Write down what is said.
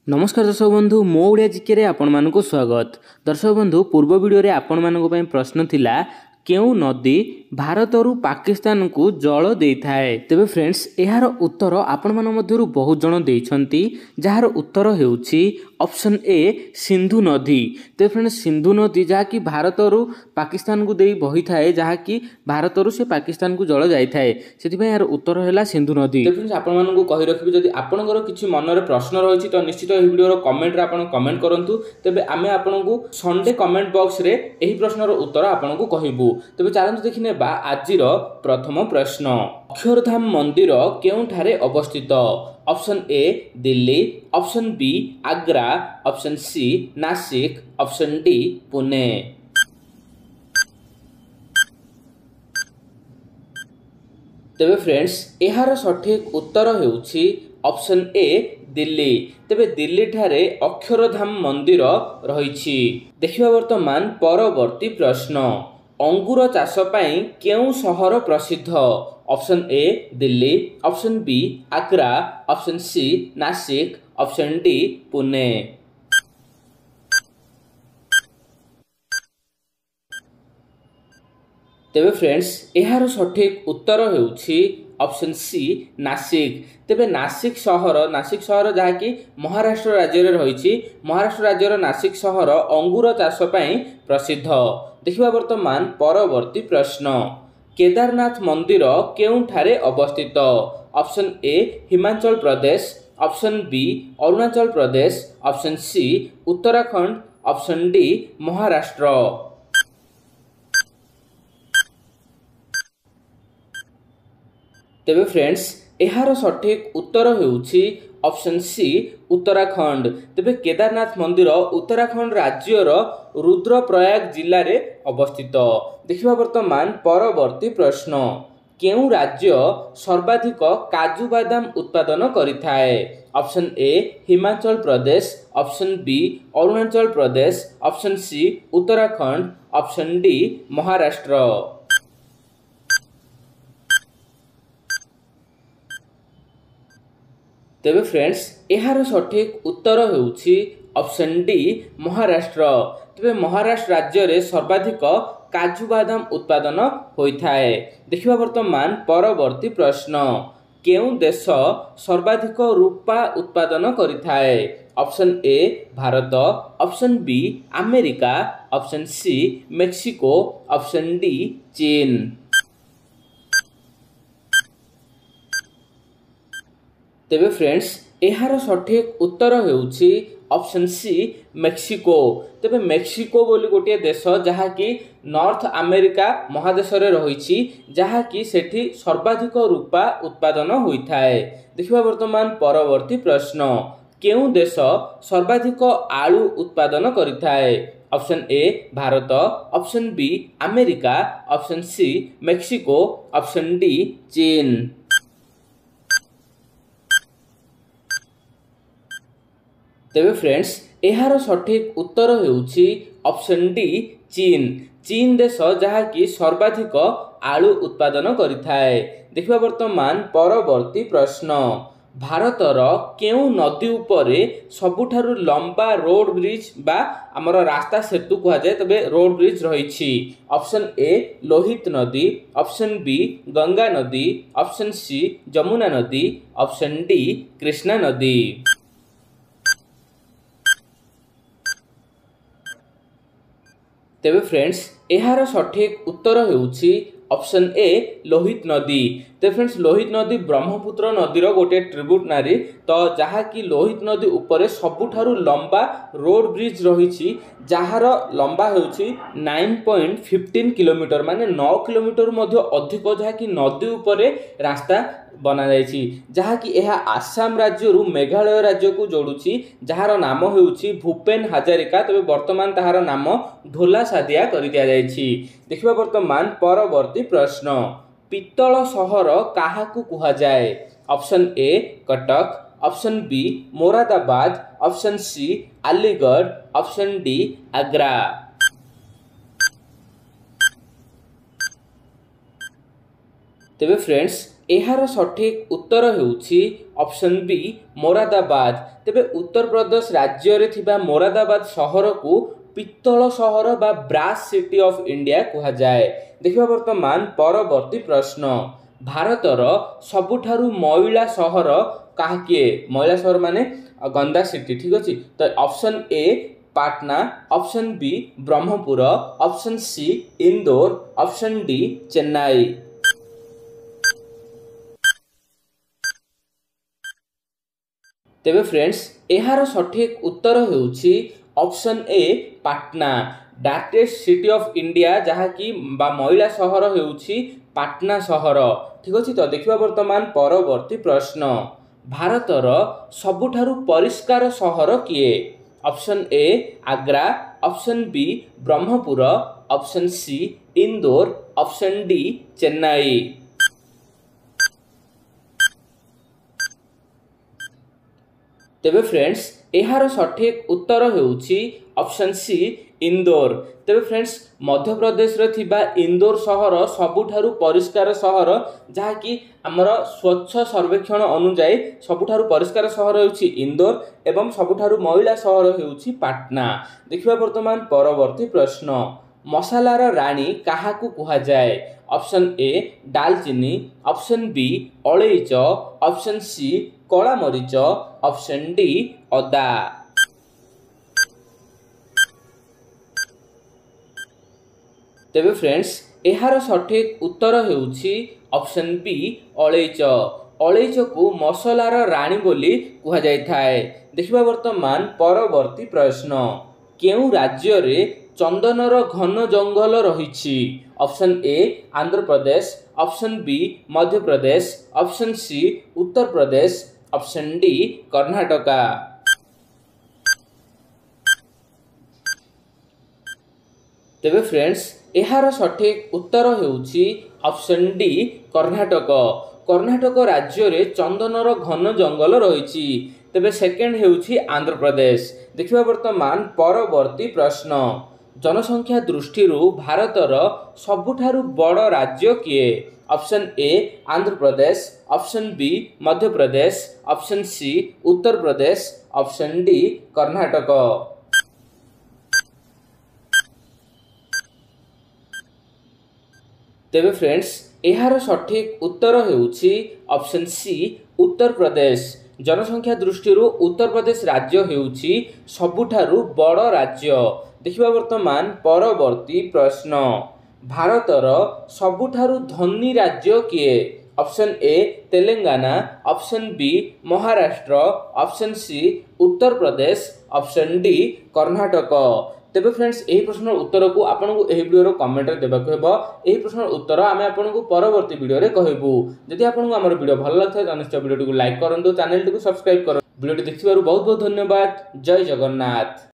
नमस्कार दर्शक बंधु मो ओडिया जीके रे आपण मानकु स्वागत। दर्शक बंधु पूर्व वीडियो रे आपण मानक पई प्रश्न थिला केउ नदी भारतरू पाकिस्तान को जल देई थाए। तेबे फ्रेंड्स एहार उत्तर आपण मान मध्यरु बहुत जण देइछंती जहार उत्तर हेउछि ऑप्शन ए सिंधु नदी। ते फ्रेंड्स सिंधु नदी जहा कि भारतरू पाकिस्तान को देई बही थाए, जहा कि भारतरू से पाकिस्तान को जल जाई थाए, सेति पई यार उत्तर हैला सिंधु नदी। ते फ्रेंड्स आपण मान को कहि रखिबि जदि आपनकर किछि मन रे प्रश्न रहिछि तो निश्चित एही वीडियो रो कमेंट रे आपण कमेंट करंतु। तेबे आमे आपण को संडे कमेंट बॉक्स रे एही प्रश्न रो उत्तर आपण को कहिबु। तेबे चलंतु देखिने बा आजिर प्रथम प्रश्न, अक्षरधाम मंदिर केउठारे अवस्थित? Option A Delhi, option B Agra, option C Nashik, option D Pune. तेबे फ्रेंड्स एहार सठिक उत्तर हेउछि ऑप्शन ए दिल्ली। तेबे दिल्ली ठारे अक्षरधाम मंदिर रहिछि। देखिबा वर्तमान परवर्ती प्रश्न, अंगूर चाष पई केउ शहर प्रसिद्ध? Option A Delhi, option B Agra, option C Nashik, option D Pune. तेबे फ्रेंड्स एहार सठिक उत्तर हेउछि ऑप्शन सी नासिक। तेबे नासिक शहर जहा कि महाराष्ट्र राज्य रे रहिछि। महाराष्ट्र राज्यर नासिक शहर अंगूर चाष पई प्रसिद्ध। देखिबा वर्तमान परवर्ती प्रश्न, केदारनाथ मंदिर केउठारे अवस्थित? Option A Himachal Pradesh, option B Arunachal Pradesh, option C Uttarakhand, option D Maharashtra. तेबे फ्रेंड्स एहार सठिक उत्तर हेउछि ऑप्शन सी उत्तराखंड। तेबे केदारनाथ मंदिर उत्तराखंड राज्यर रुद्रप्रयाग जिल्ला रे अवस्थित। देखिबा वर्तमान परवर्ती प्रश्न, केउ राज्य सर्वाधिक काजू बादाम उत्पादन करिथाए? Option A Himachal Pradesh, option B Arunachal Pradesh, option C Uttarakhand, option D Maharashtra. तेबे फ्रेंड्स एहार सठिक उत्तर हेउछि ऑप्शन डी महाराष्ट्र। तेबे महाराष्ट्र राज्य रे सर्वाधिक काजू बादाम उत्पादन होइथाए। देखिबा वर्तमान परवर्ती प्रश्न, केउ देश सर्वाधिक रूपा उत्पादन करिथाए? Option A Bharat, option B America, option C Mexico, option D चीन। तेबे फ्रेंड्स एहार सठिक उत्तर हेउछि ऑप्शन सी मेक्सिको। तेबे मेक्सिको बोली गोटे देश जहा कि नॉर्थ अमेरिका महादेश रे रहिछि, जहा कि सेठी सर्वाधिक रूपा उत्पादन होइथाए। देखिबा वर्तमान परवर्ती प्रश्न, केउ देश सर्वाधिक आलू उत्पादन करिथाए? Option A Bharat, option B America, option C Mexico, option D चीन। तेबे फ्रेंड्स एहार सठिक उत्तर हेउछि ऑप्शन डी चीन। चीन देश जहा कि सर्वाधिक आलू उत्पादन करिथाए। देखिबा वर्तमान परवर्ती प्रश्न, भारतर केउ नदी उपरे सबुठारु लंबा रोड ब्रिज बा हमर रास्ता सेतु कहा जाय, तबे रोड ब्रिज रहिछि? ऑप्शन ए लोहित नदी, ऑप्शन बी गंगा नदी, ऑप्शन सी जमुना नदी, ऑप्शन डी कृष्णा नदी। तेबे फ्रेंड्स एहार सठिक उत्तर हेउछि ऑप्शन ए लोहित नदी। ते फ्रेंड्स लोहित नदी ब्रह्मपुत्र नदीर गोटे ट्रिब्यूटरी, तो जहा कि लोहित नदी उपरे सबुठारु लंबा रोड ब्रिज रहिछि, जहार लंबा हेउछि 9.15 किलोमीटर, माने 9 किलोमीटर मध्य अधिक, जहा कि नदी उपरे रास्ता बना जाइछि, जहा कि एहा आसाम राज्य रु मेघालय राज्य को जोड़ुछि, जहार नाम हेउछि भूपेन हाजरिका। तबे वर्तमान ताहार नाम ढोला सादिया करि दिया जाइछि। देखिबा वर्तमान परवर्ती प्रश्न, पित्तल शहर काहाकू कुहा जाय? Option A Cuttack, option B Moradabad, option C Aligarh, option D Agra. तेबे फ्रेंड्स एहार सठिक उत्तर हेउछि ऑप्शन बी मोरादाबाद। तेबे उत्तर प्रदेश राज्य रे थिबा मोरादाबाद शहर को पित्तल शहर बा ब्रास सिटी ऑफ इंडिया कहा जाए। देखिबा वर्तमान परवर्ती प्रश्न, भारतर सबुठारु महिला शहर काहे? महिला शहर माने गंदा सिटी, ठीक अछि। तो option A Patna, option B Brahmapur, option C Indore, option D Chennai. तेबे फ्रेंड्स एहार सठिक उत्तर हेउछि option A Patna, darkest city of India जहा कि बा महिला शहर हेउछि पाटना शहर, ठीक अछि। तो देखिबा वर्तमान परवर्ती प्रश्न, भारतर सबुठारु परिष्कार शहर किए? Option A Agra, option B Brahmapur, option C Indore, option D Chennai. तेबे फ्रेंड्स एहार सठिक उत्तर हेउछि ऑप्शन सी इंदौर। तेबे फ्रेंड्स मध्य प्रदेश रे थिबा इंदौर शहर सबुठारु परिष्कार शहर, जहा कि हमर स्वच्छ सर्वेक्षण अनुसार सबुठारु परिष्कार शहर हेउछि इंदौर एवं सबुठारु महिला शहर हेउछि पाटना। देखिबा वर्तमान परवर्ती प्रश्न, मसालार रानी काहाकू कुहा जाए? ऑप्शन ए दालचीनी, ऑप्शन बी अलैच, ऑप्शन सी कला मरीच, ऑप्शन डी अदा। तेबे फ्रेंड्स एहार सठिक उत्तर हेउछि ऑप्शन बी अलैच। अलैच को मसलार रानी बोली कुहा जाय थाए। देखिबा वर्तमान परवर्ती प्रश्न, केउ राज्य रे चंदनर घन जंगल रहिछि? Option A Andhra Pradesh, option B Madhya Pradesh, option C Uttar Pradesh, option D Karnataka. तेबे फ्रेंड्स एहार सठिक उत्तर हेउछि ऑप्शन डी कर्नाटक। कर्नाटक राज्य रे चंदनर घन जंगल रहिछि। तेबे सेकेंड हेउछि आंध्र प्रदेश। देखिबा वर्तमान परवर्ती प्रश्न, जनसंख्या दृष्टि भारतर सबुठारु बड़ राज्य किए? Option A Andhra Pradesh, option B Madhya Pradesh, option C Uttar Pradesh, option D Karnataka. तेबे फ्रेंड्स एहार सठिक उत्तर हेउछि ऑप्शन सी उत्तर प्रदेश। जनसंख्या दृष्टि उत्तर प्रदेश राज्य हेउछि सबुठारु बड़ राज्य। देखिबा वर्तमान परवर्ती प्रश्न, भारतर सबुठारु धनी राज्य किए? Option A Telangana, option B Maharashtra, option C Uttar Pradesh, option D Karnataka. तेबे फ्रेंड्स एही प्रश्न उत्तर को आपनको एही वीडियो रो कमेंट रे देबाक हेबो। एही प्रश्न उत्तर आमे आपनको परवर्ती वीडियो रे कहबो। जदि आपनको हमर वीडियो भल लागथै त निश्चय वीडियो को लाइक करंतु, चैनल को सब्सक्राइब करंतु। वीडियो देखिबारु बहुत बहुत धन्यवाद। जय जगन्नाथ।